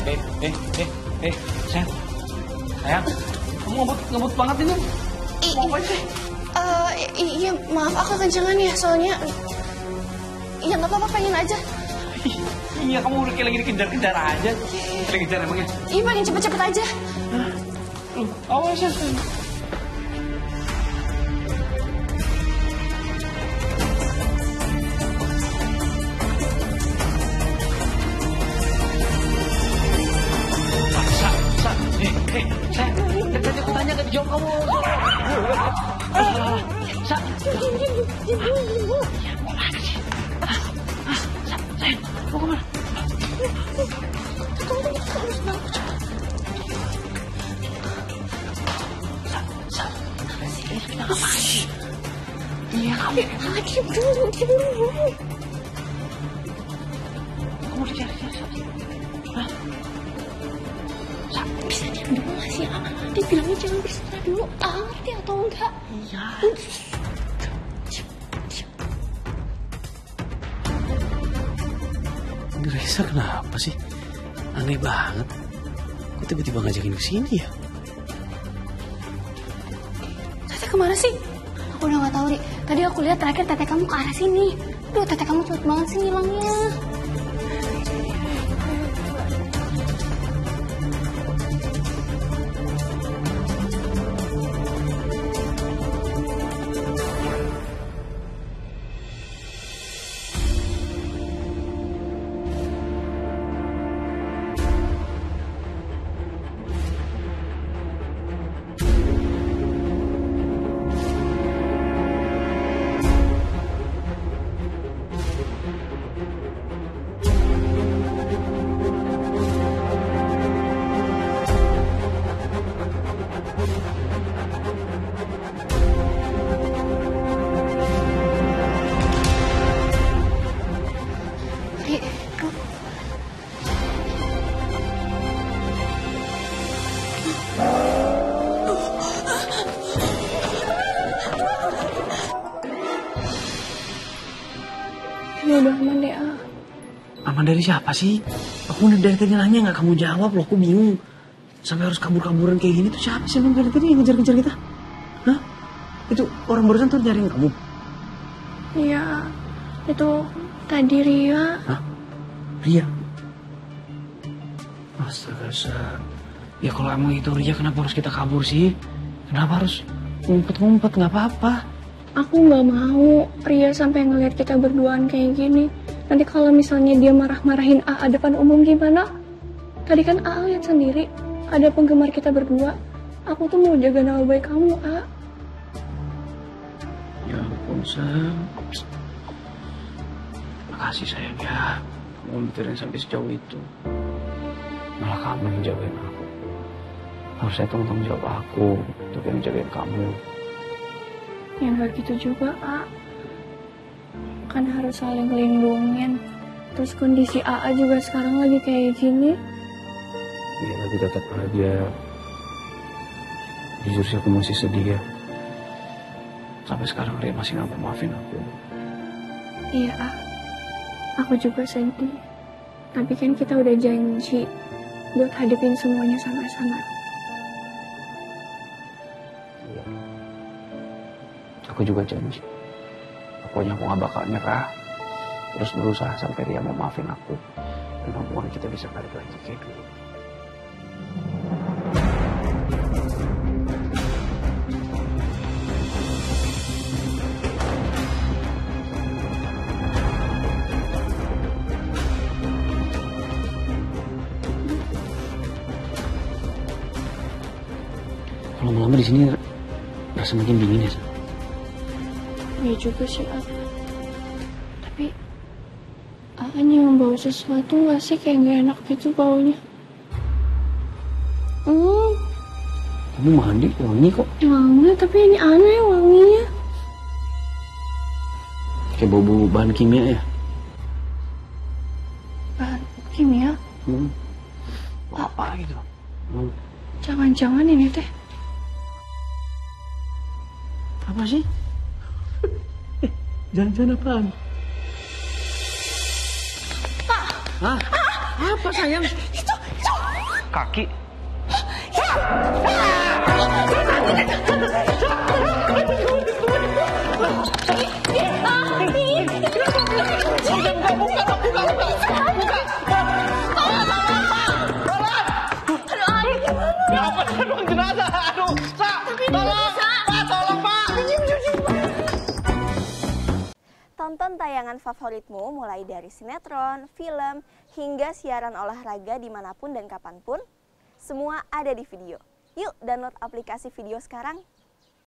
Sayang. Sayang, kamu ngebut banget ini. Mau apa sih? Iya, maaf aku kencengan ya, soalnya... Ya nggak apa-apa, pengen aja. Iya, kamu udah kayak lagi dikejar-kejar aja. Dikejar emangnya? Iya, pengen cepet-cepet aja. Loh, awas ya. Saya tanya ke jawab kamu. Sa, sayang, mau kemana? Sa, kita ngapain? Iya, kamu. Diam dulu. Kamu dicari-cari. Hah? Bisa diam dulu gak sih? Dia bilangnya jangan berserah dulu. Ngerti atau enggak? Iya. Ini Reza kenapa sih? Aneh banget. Kok tiba-tiba ngajakin ke sini ya? Tete kemana sih? Aku udah gak tahu, Ri. Tadi aku lihat terakhir tete kamu ke arah sini. Duh, tete kamu cepet banget sih ngilangnya. Ya udah aman deh, Aman dari siapa sih? Aku udah dari tadi nanya nggak kamu jawab loh, aku bingung. Sampai harus kabur-kaburan kayak gini tuh siapa sih emang dari tadi yang ngejar-ngejar kita? Hah? Itu orang barusan tuh nyariin kamu? Iya, itu tadi Ria. Hah? Ria? Astaga, ya kalau emang itu Ria kenapa harus kita kabur sih? Kenapa harus ngumpet-ngumpet? Nggak apa-apa. Aku nggak mau Ria sampai ngeliat kita berduaan kayak gini. Nanti kalau misalnya dia marah-marahin A depan umum gimana? Tadi kan A lihat sendiri ada penggemar kita berdua. Aku tuh mau jaga nama baik kamu, A. Ya ampun, sayang. Makasih sayang ya. Kamu mikirin sampai sejauh itu. Malah kamu yang jagain aku. Harusnya tanggung jawab aku untuk yang jagain kamu. Ya nggak gitu juga, A. Kan harus saling ngelindungin. Terus kondisi AA juga sekarang lagi kayak gini. Iya, lagi tetap bahagia. Jujur sih aku masih sedih ya. Sampai sekarang dia masih nggak mau maafin aku. Iya, A. Aku juga sedih. Tapi kan kita udah janji buat hadapin semuanya sama-sama. Iya. Aku juga janji. Pokoknya aku gak bakal nyerah. Terus berusaha sampai dia mau maafin aku. Dan hubungan kita bisa balik lagi kayak dulu. Kalau lama-lama di sini rasa makin dingin ya. Iya juga sih, A. Tapi A-nya yang bawa sesuatu gak sih? Kayak gak enak gitu baunya. Kamu mandi wangi kok. Wangi, tapi ini aneh wanginya. Kayak bau bahan kimia ya. Bahan kimia? Apa gitu? Jangan-jangan ini teh. Apa sih? Jangan-jangan apaan? Hah? Apa sayang? Itu kaki. Tonton tayangan favoritmu mulai dari sinetron, film, hingga siaran olahraga dimanapun dan kapanpun. Semua ada di video. Yuk download aplikasi video sekarang.